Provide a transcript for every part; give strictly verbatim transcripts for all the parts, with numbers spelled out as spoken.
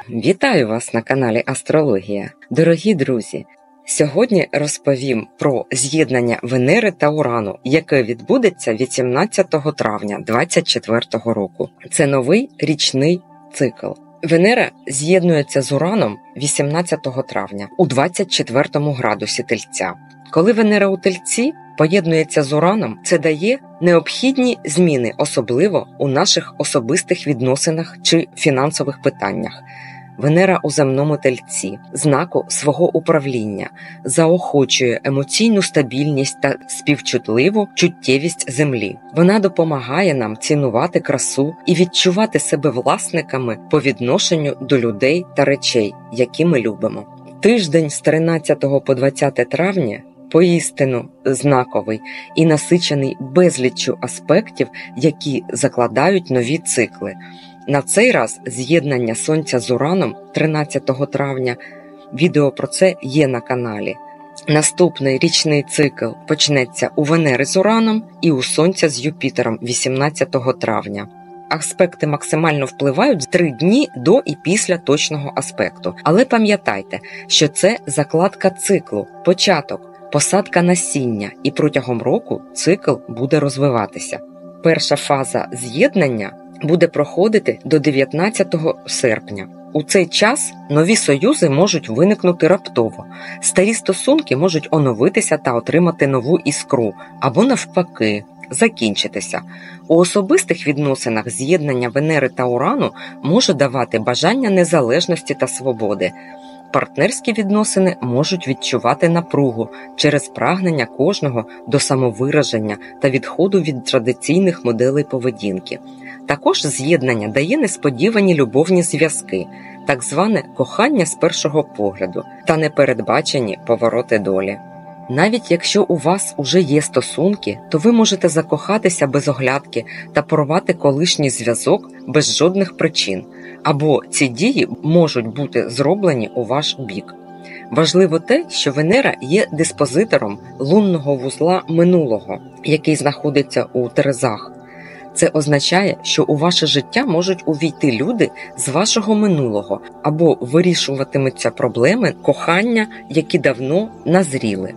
Вітаю вас на каналі Астрологія. Дорогі друзі, сьогодні розповім про з'єднання Венери та Урану, яке відбудеться вісімнадцятого травня двадцять четвертого року. Це новий річний цикл. Венера з'єднується з Ураном вісімнадцятого травня у двадцять четвертому градусі Тельця. Коли Венера у Тельці поєднується з Ураном, це дає необхідні зміни, особливо у наших особистих відносинах чи фінансових питаннях. Венера у земному Тельці, знаку свого управління, заохочує емоційну стабільність та співчутливу чуттєвість Землі. Вона допомагає нам цінувати красу і відчувати себе власниками по відношенню до людей та речей, які ми любимо. Тиждень з тринадцятого по двадцяте травня поістину знаковий і насичений безліччю аспектів, які закладають нові цикли. На цей раз з'єднання Сонця з Ураном тринадцятого травня. Відео про це є на каналі. Наступний річний цикл почнеться у Венери з Ураном і у Сонця з Юпітером вісімнадцятого травня. Аспекти максимально впливають три дні до і після точного аспекту. Але пам'ятайте, що це закладка циклу, початок, посадка насіння, і протягом року цикл буде розвиватися. Перша фаза з'єднання буде проходити до дев'ятнадцятого серпня. У цей час нові союзи можуть виникнути раптово, старі стосунки можуть оновитися та отримати нову іскру, або навпаки, закінчитися. У особистих відносинах з'єднання Венери та Урану може давати бажання незалежності та свободи. Партнерські відносини можуть відчувати напругу через прагнення кожного до самовираження та відходу від традиційних моделей поведінки. Також з'єднання дає несподівані любовні зв'язки, так зване кохання з першого погляду та непередбачені повороти долі. Навіть якщо у вас уже є стосунки, то ви можете закохатися без оглядки та порвати колишній зв'язок без жодних причин, або ці дії можуть бути зроблені у ваш бік. Важливо те, що Венера є диспозитором лунного вузла минулого, який знаходиться у Терезах. Це означає, що у ваше життя можуть увійти люди з вашого минулого, або вирішуватимуться проблеми кохання, які давно назріли.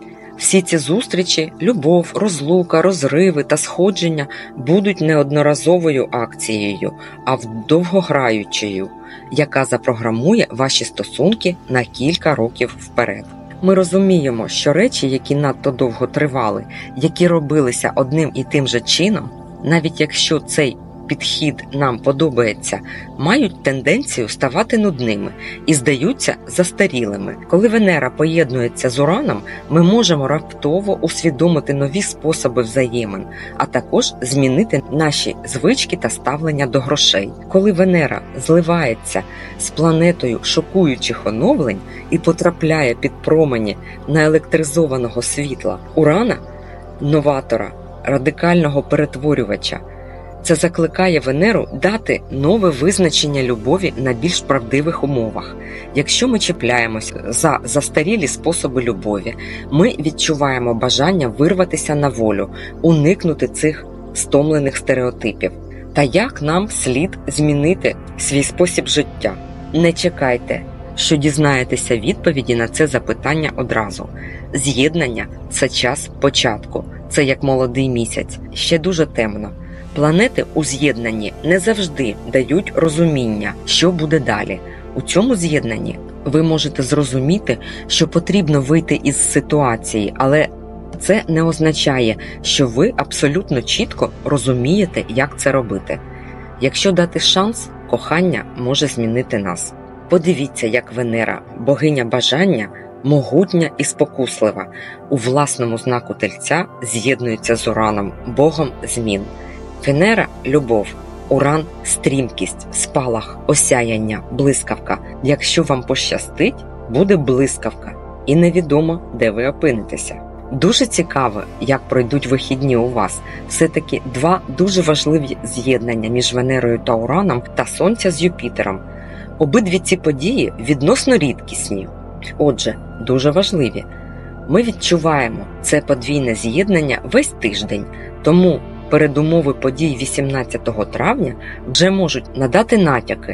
Всі ці зустрічі, любов, розлука, розриви та сходження будуть не одноразовою акцією, а довгограючою, яка запрограмує ваші стосунки на кілька років вперед. Ми розуміємо, що речі, які надто довго тривали, які робилися одним і тим же чином, навіть якщо цей підхід нам подобається, мають тенденцію ставати нудними і здаються застарілими. Коли Венера поєднується з Ураном, ми можемо раптово усвідомити нові способи взаємин, а також змінити наші звички та ставлення до грошей. Коли Венера зливається з планетою шокуючих оновлень і потрапляє під промені наелектризованого світла Урана, новатора, радикального перетворювача, це закликає Венеру дати нове визначення любові на більш правдивих умовах. Якщо ми чіпляємось за застарілі способи любові, ми відчуваємо бажання вирватися на волю, уникнути цих стомлених стереотипів. Та як нам слід змінити свій спосіб життя? Не чекайте, що дізнаєтеся відповіді на це запитання одразу. З'єднання – це час початку, це як молодий місяць, ще дуже темно. Планети у з'єднанні не завжди дають розуміння, що буде далі. У цьому з'єднанні ви можете зрозуміти, що потрібно вийти із ситуації, але це не означає, що ви абсолютно чітко розумієте, як це робити. Якщо дати шанс, кохання може змінити нас. Подивіться, як Венера, богиня бажання, могутня і спокуслива, у власному знаку Тельця з'єднується з Ураном, богом змін. Венера – любов, Уран – стрімкість, спалах, осяяння, блискавка. Якщо вам пощастить, буде блискавка, і невідомо, де ви опинитеся. Дуже цікаво, як пройдуть вихідні у вас. Все-таки два дуже важливі з'єднання між Венерою та Ураном та Сонця з Юпітером. Обидві ці події відносно рідкісні. Отже, дуже важливі. Ми відчуваємо це подвійне з'єднання весь тиждень, тому передумови подій вісімнадцятого травня вже можуть надати натяки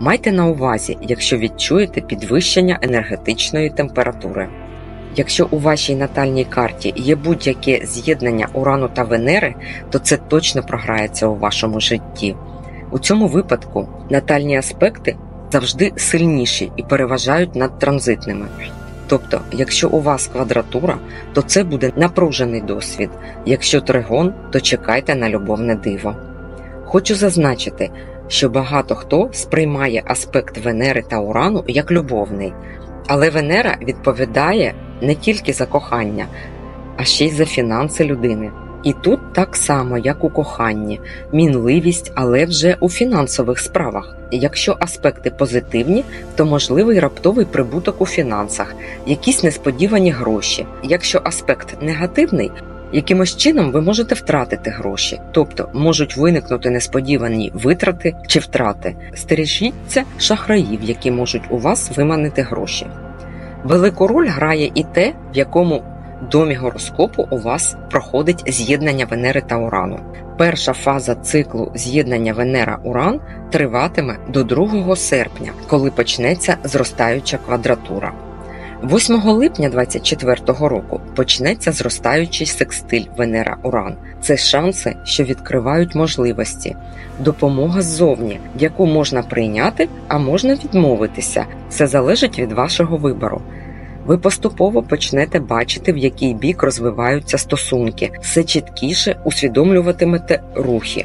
Майте на увазі, якщо відчуєте підвищення енергетичної температури. Якщо у вашій натальній карті є будь-яке з'єднання Урану та Венери, то це точно програється у вашому житті. У цьому випадку натальні аспекти завжди сильніші і переважають над транзитними. Тобто, якщо у вас квадратура, то це буде напружений досвід, якщо тригон, то чекайте на любовне диво. Хочу зазначити, що багато хто сприймає аспект Венери та Урану як любовний, але Венера відповідає не тільки за кохання, а ще й за фінанси людини. І тут так само, як у коханні, мінливість, але вже у фінансових справах. Якщо аспекти позитивні, то можливий раптовий прибуток у фінансах, якісь несподівані гроші. Якщо аспект негативний, якимось чином ви можете втратити гроші, тобто можуть виникнути несподівані витрати чи втрати. Стережіться шахраїв, які можуть у вас виманити гроші. Велику роль грає і те, в якому домі гороскопу у вас проходить з'єднання Венери та Урану. Перша фаза циклу з'єднання Венера-Уран триватиме до другого серпня, коли почнеться зростаюча квадратура. восьмого липня двадцять четвертого року почнеться зростаючий секстиль Венера-Уран. Це шанси, що відкривають можливості. Допомога ззовні, яку можна прийняти, а можна відмовитися. Це залежить від вашого вибору. Ви поступово почнете бачити, в який бік розвиваються стосунки, все чіткіше усвідомлюватимете рухи.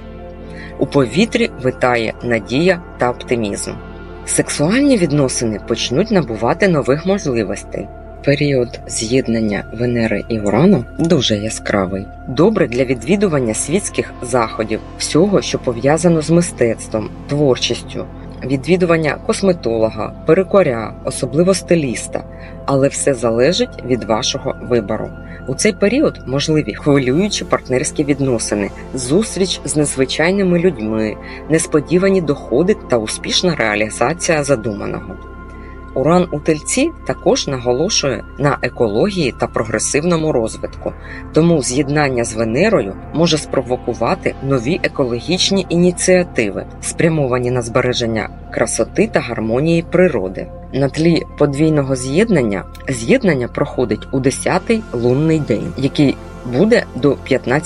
У повітрі витає надія та оптимізм. Сексуальні відносини почнуть набувати нових можливостей. Період з'єднання Венери і Урану дуже яскравий. Добре для відвідування світських заходів, всього, що пов'язано з мистецтвом, творчістю, відвідування косметолога, перукаря, особливо стиліста, але все залежить від вашого вибору. У цей період можливі хвилюючі партнерські відносини, зустріч з незвичайними людьми, несподівані доходи та успішна реалізація задуманого. Уран у Тельці також наголошує на екології та прогресивному розвитку, тому з'єднання з Венерою може спровокувати нові екологічні ініціативи, спрямовані на збереження красоти та гармонії природи. На тлі подвійного з'єднання, з'єднання проходить у десятий лунний день, який буде до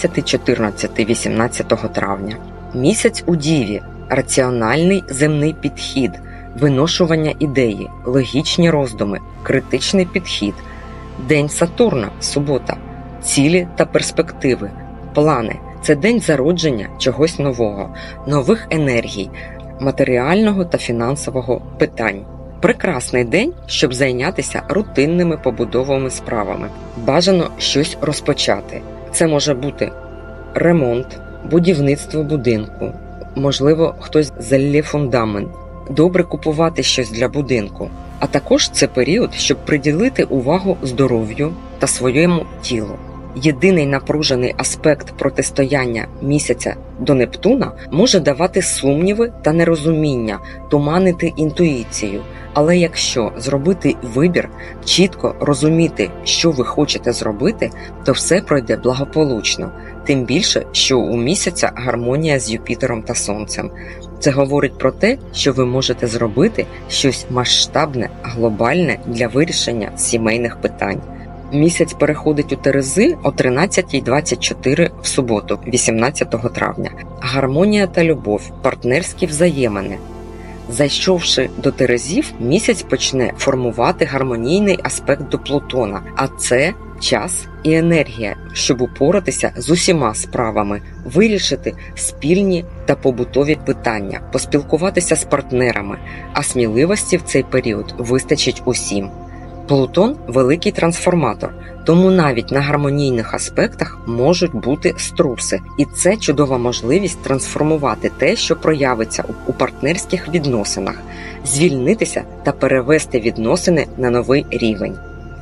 п'ятнадцятого-чотирнадцятого-вісімнадцятого травня. Місяць у Діві – раціональний земний підхід, виношування ідеї, логічні роздуми, критичний підхід. День Сатурна – субота, цілі та перспективи, плани – це день зародження чогось нового, нових енергій, матеріального та фінансового питань. Прекрасний день, щоб зайнятися рутинними побудовими справами. Бажано щось розпочати. Це може бути ремонт, будівництво будинку, можливо, хтось залє фундамент. Добре купувати щось для будинку. А також це період, щоб приділити увагу здоров'ю та своєму тілу. Єдиний напружений аспект протистояння місяця до Нептуна може давати сумніви та нерозуміння, туманити інтуїцію. Але якщо зробити вибір, чітко розуміти, що ви хочете зробити, то все пройде благополучно. Тим більше, що у місяця гармонія з Юпітером та Сонцем. Це говорить про те, що ви можете зробити щось масштабне, глобальне для вирішення сімейних питань. Місяць переходить у Терези о тринадцятій двадцять чотири в суботу, вісімнадцятого травня. Гармонія та любов, партнерські взаємини. Зайшовши до Терезів, місяць почне формувати гармонійний аспект до Плутона, а це час і енергія, щоб упоратися з усіма справами, вирішити спільні та побутові питання, поспілкуватися з партнерами, а сміливості в цей період вистачить усім. Плутон – великий трансформатор, тому навіть на гармонійних аспектах можуть бути струси. І це чудова можливість трансформувати те, що проявиться у партнерських відносинах, звільнитися та перевести відносини на новий рівень.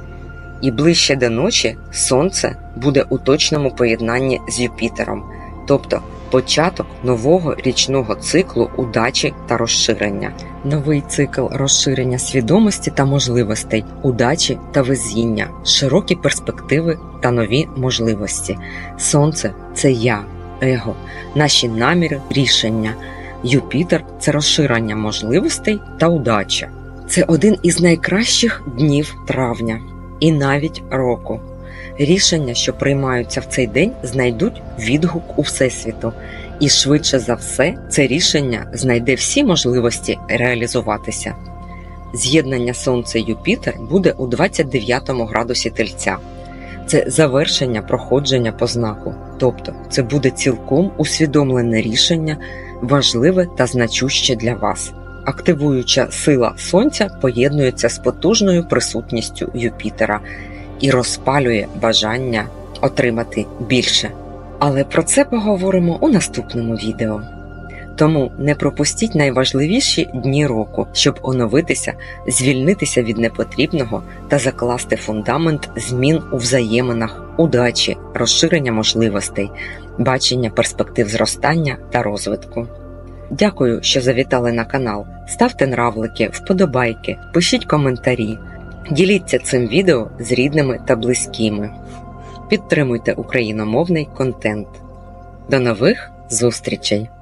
І ближче до ночі Сонце буде у точному поєднанні з Юпітером, тобто початок нового річного циклу удачі та розширення. Новий цикл розширення свідомості та можливостей, удачі та везіння, широкі перспективи та нові можливості. Сонце – це я, его, наші наміри, рішення. Юпітер – це розширення можливостей та удача. Це один із найкращих днів травня і навіть року. Рішення, що приймаються в цей день, знайдуть відгук у Всесвіту. І швидше за все, це рішення знайде всі можливості реалізуватися. З'єднання Сонце-Юпітер буде у двадцять дев'ятому градусі Тельця. Це завершення проходження по знаку, тобто це буде цілком усвідомлене рішення, важливе та значуще для вас. Активуюча сила Сонця поєднується з потужною присутністю Юпітера і розпалює бажання отримати більше. Але про це поговоримо у наступному відео. Тому не пропустіть найважливіші дні року, щоб оновитися, звільнитися від непотрібного та закласти фундамент змін у взаєминах, удачі, розширення можливостей, бачення перспектив зростання та розвитку. Дякую, що завітали на канал. Ставте нравлики, вподобайки, пишіть коментарі. Діліться цим відео з рідними та близькими. Підтримуйте україномовний контент. До нових зустрічей!